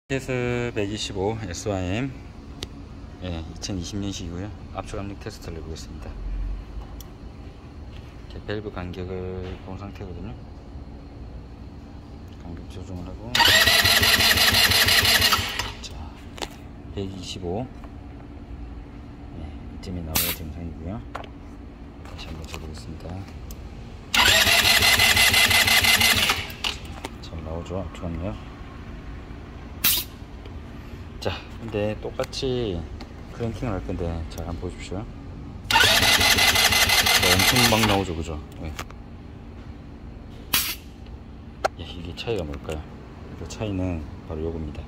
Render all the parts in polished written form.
TS 125 SYM 2020년식이고요. 압축 압력 테스트를 해보겠습니다. 밸브 간격을 본 상태거든요. 간격 조정을 하고, 자, 125 이쯤에 나와야 정상이고요. 다시 한번 쳐보겠습니다. 잘 나오죠? 압축 압력. 자, 근데 똑같이 크랭킹을 할 건데, 자, 한번 보십시오. 자, 엄청 막 나오죠, 그죠? 네. 이게 차이가 뭘까요? 그 차이는 바로 요겁니다.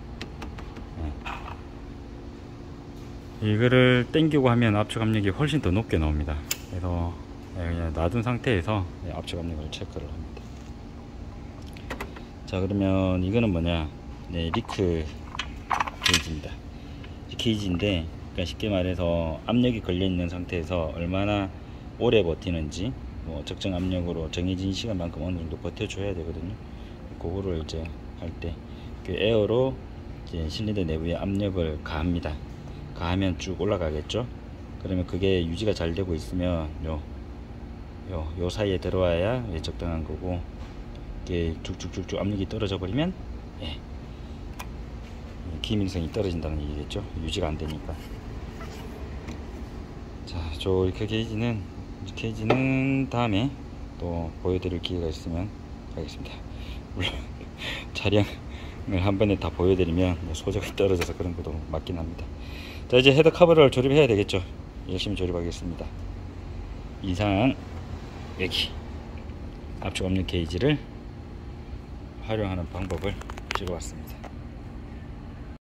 네. 이거를 당기고 하면 압축 압력이 훨씬 더 높게 나옵니다. 그래서 그냥 놔둔 상태에서 압축 압력을 체크를 합니다. 자, 그러면 이거는 뭐냐? 네, 리크 게이지입니다. 게이지인데, 그러니까 쉽게 말해서 압력이 걸려 있는 상태에서 얼마나 오래 버티는지, 뭐 적정 압력으로 정해진 시간만큼 어느 정도 버텨줘야 되거든요. 그거를 이제 할 때 그 에어로 이제 실린더 내부에 압력을 가합니다. 가하면 쭉 올라가겠죠. 그러면 그게 유지가 잘 되고 있으면 요 사이에 들어와야 적당한 거고, 이게 쭉쭉쭉쭉 압력이 떨어져 버리면 기밀성이 떨어진다는 얘기겠죠. 유지가 안 되니까. 자, 저 이렇게 게이지는 다음에 또 보여드릴 기회가 있으면 하겠습니다. 물론 차량을 한 번에 다 보여드리면 소재가 떨어져서 그런 것도 맞긴 합니다. 자, 이제 헤더 커버를 조립해야 되겠죠. 열심히 조립하겠습니다. 이상 여기 압축 압력 게이지를 활용하는 방법을 찍어봤습니다.